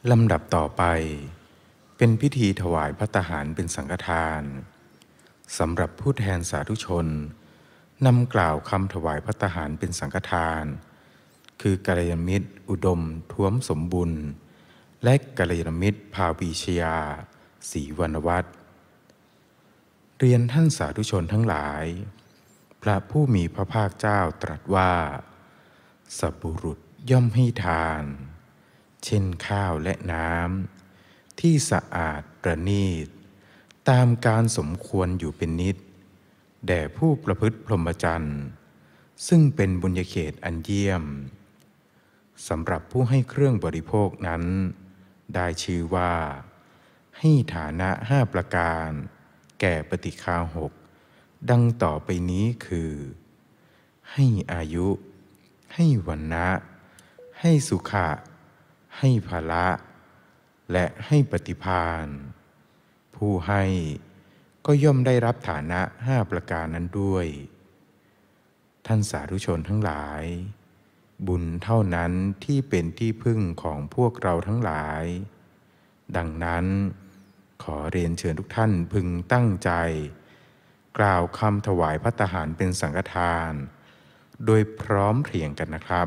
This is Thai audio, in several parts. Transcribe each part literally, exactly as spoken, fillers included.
ลำดับต่อไปเป็นพิธีถวายภัตตาหารเป็นสังฆทานสำหรับผู้แทนสาธุชนนำกล่าวคำถวายภัตตาหารเป็นสังฆทานคือกัลยาณมิตรอุดมท้วมสมบุญและกัลยาณมิตรภาวีชยาศรีวรรณวัฒน์เรียนท่านสาธุชนทั้งหลายพระผู้มีพระภาคเจ้าตรัสว่าสัพบุรุษย่อมให้ทานเช่นข้าวและน้ำที่สะอาดประณีตตามการสมควรอยู่เป็นนิดแด่ผู้ประพฤติพรหมจรรย์ซึ่งเป็นบุญญาเขตอันเยี่ยมสำหรับผู้ให้เครื่องบริโภคนั้นได้ชื่อว่าให้ฐานะห้าประการแก่ปฏิฆาหกดังต่อไปนี้คือให้อายุให้วรรณะให้สุขะให้ภละและให้ปฏิภาณผู้ให้ก็ย่อมได้รับฐานะห้าประการนั้นด้วยท่านสาธุชนทั้งหลายบุญเท่านั้นที่เป็นที่พึ่งของพวกเราทั้งหลายดังนั้นขอเรียนเชิญทุกท่านพึงตั้งใจกล่าวคำถวายภัตตาหารเป็นสังฆทานโดยพร้อมเพรียงกันนะครับ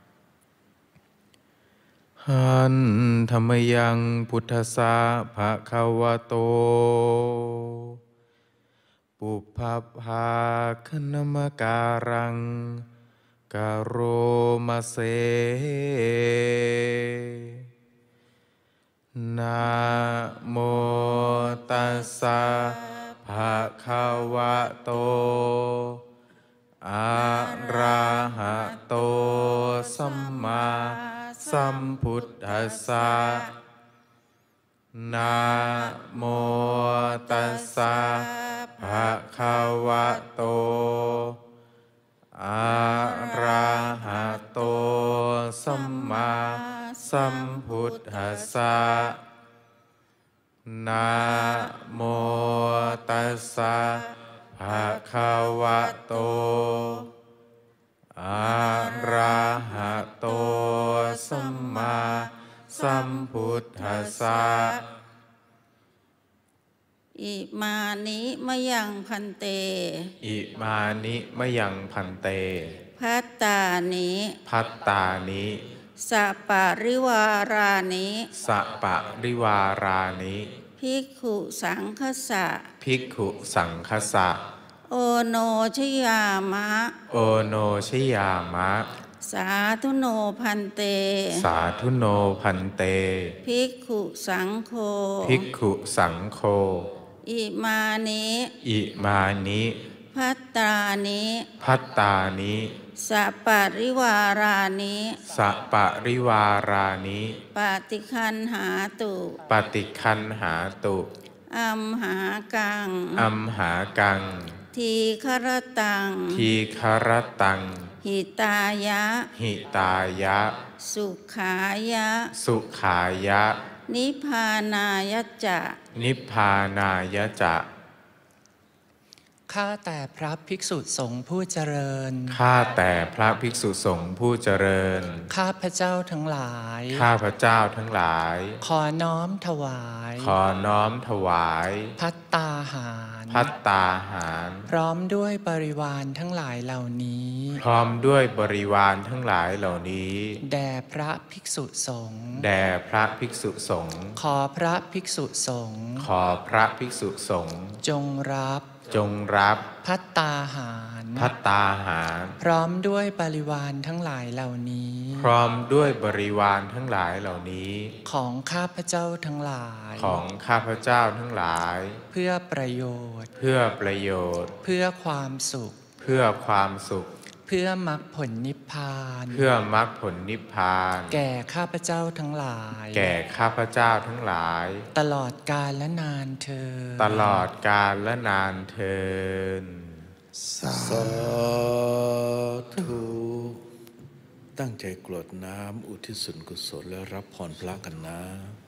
หันธรรมยังพุทธสสะภะคะวะโตปุพพภาคณมการังกโรมเสนะโมตัสสะภะคะวะโตอะระหะโตสัมมาสัมพุทธัสสะนะโมตัสสะภะคะวะโตอะระหะโตสัมมาสัมพุทธัสสะนะโมตัสสะภะคะวะโตอะระหะโตสัมมาสัมพุทธัสสะอิมานิมะยังพันเตอิมานิมะยังพันเตภัตตานิภัตตานิสัปปะริวารานิสัปปะริวารานิภิกขุสังฆสะภิกขุสังฆสะโอโนชยามะโอโนชยามะสาธุโนพันเตสาธุโนพันเตภิกขุสังโฆภิกขุสังโฆอิมานิอิมานิภัตตานิภัตตานิสัปปะริวารานิสัปปะริวารานิปฏิคันหาตุปฏิคันหาตุอัมหากังอัมหากังทีฆรตังทีฆรตังหิตายะหิตายะสุขายะสุขายะนิพพานายะจะนิพพานายะจะข้าแต่พระภิกษุสงฆ์ผู้เจริญข้าแต่พระภิกษุสงฆ์ผู้เจริญข้าพระเจ้าทั้งหลายข้าพระเจ้าทั้งหลายขอน้อมถวายขอน้อมถวายภัตตาหารภัตตาหารพร้อมด้วยบริวารทั้งหลายเหล่านี้พร้อมด้วยบริวารทั้งหลายเหล่านี้แด่พระภิกษุสงฆ์แด่พระภิกษุสงฆ์ขอพระภิกษุสงฆ์ขอพระภิกษุสงฆ์จงรับจงรับภัตตาหารภัตตาหารพร้อมด้วยบริวารทั้งหลายเหล่านี้พร้อมด้วยบริวารทั้งหลายเหล่านี้ของข้าพเจ้าทั้งหลายของข้าพเจ้าทั้งหลายเพื่อประโยชน์เพื่อประโยชน์เพื่อความสุขเพื่อความสุขเพื่อมรรคผลนิพพานเพื่อมรรคผลนิพพานแก่ข้าพเจ้าทั้งหลายแก่ข้าพเจ้าทั้งหลายตลอดกาลและนานเทอญตลอดกาลและนานเทอญสาธุตั้งใจกรวดน้ำอุทิศส่วนกุศลและรับพรพระกันนะ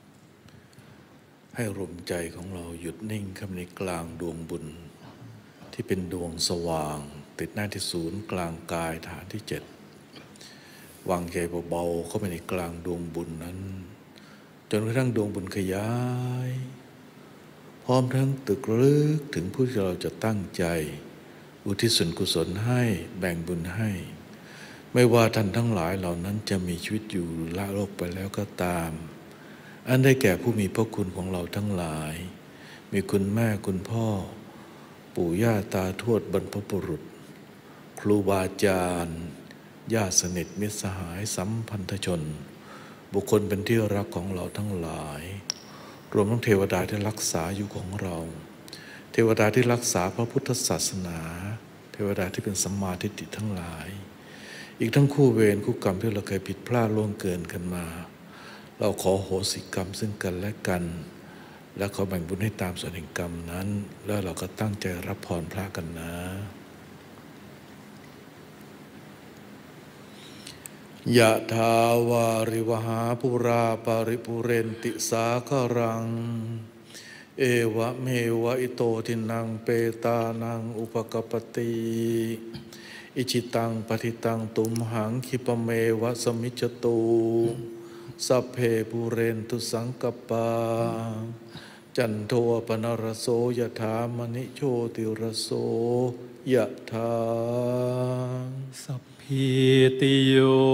ให้ลมใจของเราหยุดนิ่งเข้าในกลางดวงบุญที่เป็นดวงสว่างติดหน้าที่ศูนย์กลางกายฐานที่เจ็ดวางใจเบาๆเข้าไปในกลางดวงบุญนั้นจนกระทั่งดวงบุญขยายพร้อมทั้งตึกลึกถึงผู้ที่เราจะตั้งใจอุทิศส่วนกุศลให้แบ่งบุญให้ไม่ว่าท่านทั้งหลายเหล่านั้นจะมีชีวิตอยู่ละโลกไปแล้วก็ตามอันได้แก่ผู้มีพระคุณของเราทั้งหลายมีคุณแม่คุณพ่อปู่ย่าตาทวดบรรพบุรุษครูบาอาจารย์ญาติสนิทมิตรสหายสัมพันธชนบุคคลเป็นที่รักของเราทั้งหลายรวมทั้งเทวดาที่รักษาอยู่ของเราเทวดาที่รักษาพระพุทธศาสนาเทวดาที่เป็นสัมมาทิฏฐิทั้งหลายอีกทั้งคู่เวรคู่กรรมที่เราเคยผิดพลาดล่วงเกินกันมาเราขอโหสิกรรมซึ่งกันและกันและขอแบ่งบุญให้ตามส่วนแห่งกรรมนั้นแล้วเราก็ตั้งใจรับพรพระกันนะยะถาวาริวหาปุราปาริปุเรนติสาคารังเอวะเมวะอิโตทินังเปตานังอุปกปติอิจิตังปฏิตังตุมหังคิปเมวะสมิจจตุสัพเพปุเรนตุสังกปาจันโทปนรโสยถามณิโชติรโสยถาสัพพิติโย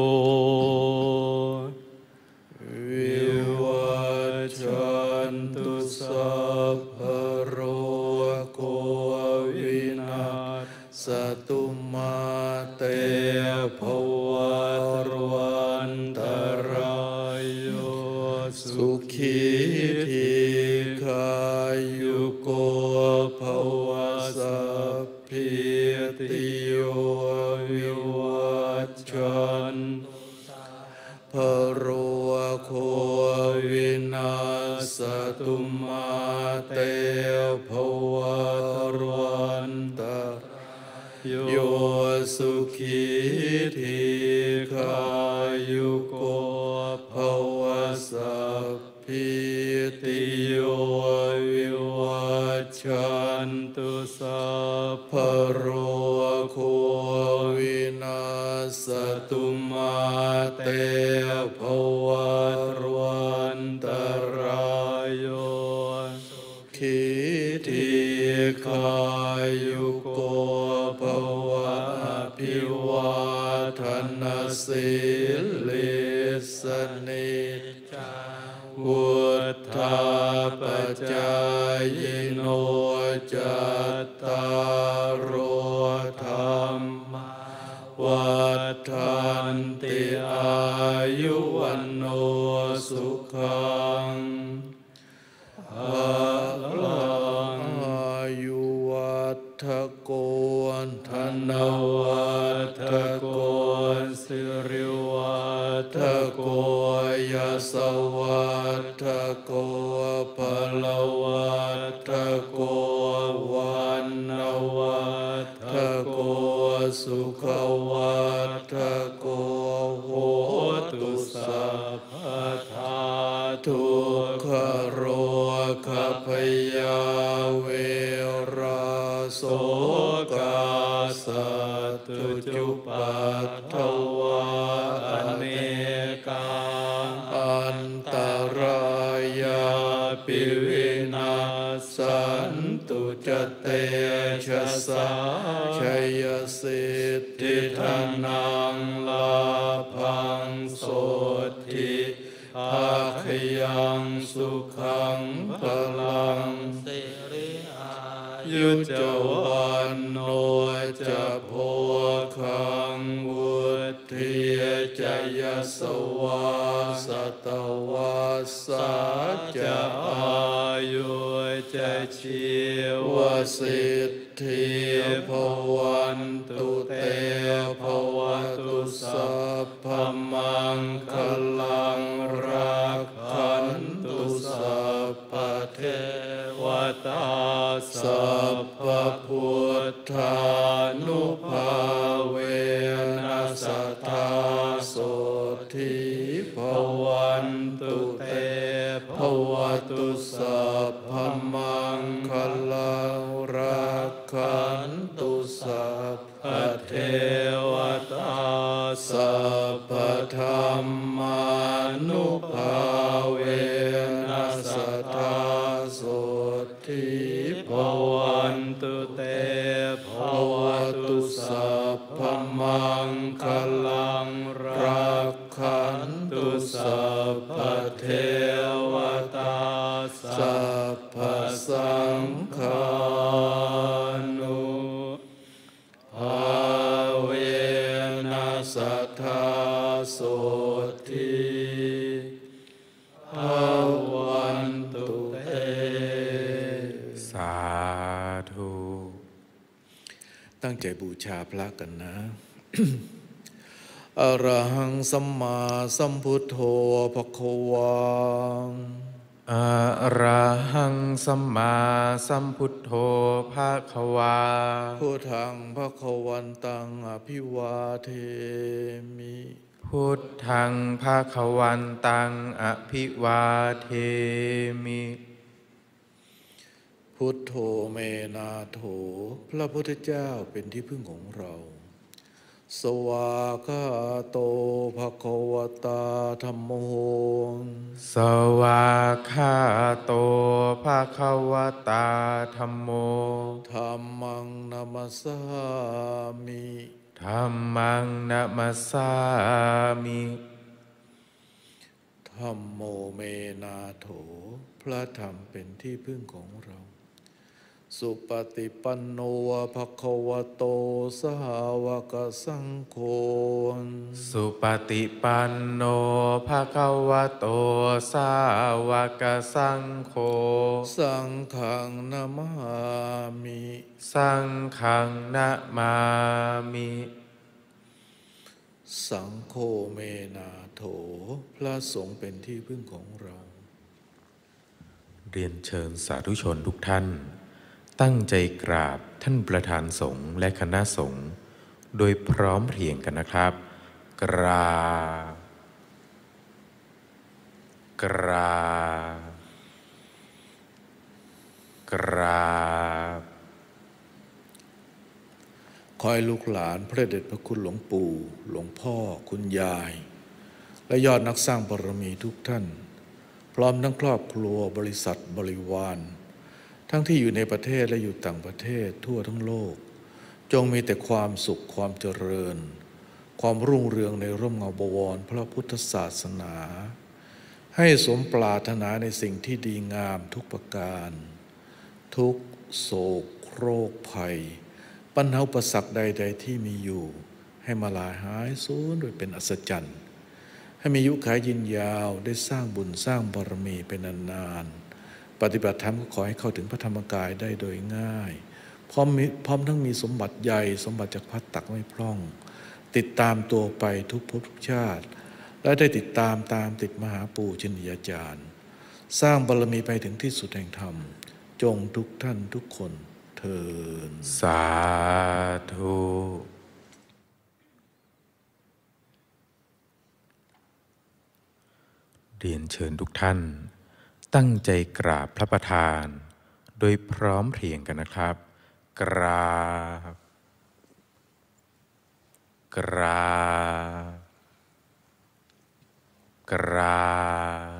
วิวัชชันตุสัพพะโรโควินาศตุมาเตภวัตวันตรายโยสุขีทีขายุโกภวสัพพิติโยวิวัชชันภโรโควินาศตุมาเตภวัตวันตโยสุขีทีขายุโกภวสัพพิติโยวิวัชชันตุสัพพะโรโควินาศตุมาเตภวัตวันตรายโยขีทีขายุโกภวะอภิวาทนาสิลิสนิจวุฒาปัจจายโนจัตตารโอธรรมวัฏันติอายุวันโนสุขังภะลังอายุวัฏโกธนวัฏโกสิริวัฏโกยสวัฏโกภลวัฏโกวันนวัฏโกสุขวัฏโกโหตุสัพพทาทุกขโรคพยาเวราโสกาสัตตุจุปัฏฐวาอเนกาอันตรายาปิวินาสันตุจเตชะสาชัยสิทธิธนังลาภังโสทิภาคยังสุขังพลังสิริอายุจวันโนจะโพคังวุฒิจยสวาสตวาสัจจะอายุจะชีวสิทธิภวันตุเตภวตุสัพพมังคลังรักขันตุสัพพเทวตาสัพพพุทธานุภาเวนัสสทธาโสทิภวันตุเตภวตุสัพพมังคลังรักขันตุสัพพพเทวตาสัพพสังฆานุภาเวนัสสทธาโสทิภวันตุเตสาธุตั้งใจบูชาพระกันนะ อรหังสัมมาสัมพุทโธภควาอะระหังสัมมาสัมพุทโธภะคะวาพุทธังภควันตังอภิวาเทมิพุทธังภะคะวันตังอภิวาเทมิพุทโธเมนาโถพระพุทธเจ้าเป็นที่พึ่งของเราสวากขาโตภควตาธัมโมสวากขาโตภะคะวตาธัมโมธัมมังนัมสสามิธัมมังนะมัสสามิธัมโมเมนาโถพระธรรมเป็นที่พึ่งของเราสุปฏิปันโนภควโตสาวกสังโฆสุปฏิปันโนภะคะวะโตสาวกสังโฆสังฆังนามามิสังฆังนะมามิสังโฆเมนาโถพระสงฆ์เป็นที่พึ่งของเราเรียนเชิญสาธุชนทุกท่านตั้งใจกราบท่านประธานสงฆ์และคณะสงฆ์โดยพร้อมเพรียงกันนะครับ กราบกราบกราบขอให้ลูกหลานพระเดชพระคุณหลวงปู่หลวงพ่อคุณยาย และยอดนักสร้างบารมีทุกท่าน พร้อมทั้งครอบครัวบริษัทบริวารทั้งที่อยู่ในประเทศและอยู่ต่างประเทศทั่วทั้งโลกจงมีแต่ความสุขความเจริญความรุ่งเรืองในร่มเงาบวรพระพุทธศาสนาให้สมปรารถนาในสิ่งที่ดีงามทุกประการทุกโศกโรคภัยปัญหาอุปสรรคใดๆที่มีอยู่ให้มาลายหายสูญโดยเป็นอัศจรรย์ให้มีอายุขายยืนยาวได้สร้างบุญสร้างบารมีเป็นนานๆปฏิบัติธรรมก็ขอให้เข้าถึงพระธรรมกายได้โดยง่ายพร้อมพร้อมทั้งมีสมบัติใหญ่สมบัติจากพัดตักไม่พร่องติดตามตัวไปทุกภพทุกชาติและได้ติดตามตามติดมหาปู่ชินยาจารย์สร้างบารมีไปถึงที่สุดแห่งธรรมจงทุกท่านทุกคนเทินสาธุเรียนเชิญทุกท่านตั้งใจกราบพระประธานโดยพร้อมเพรียงกันนะครับ กราบกราบกราบ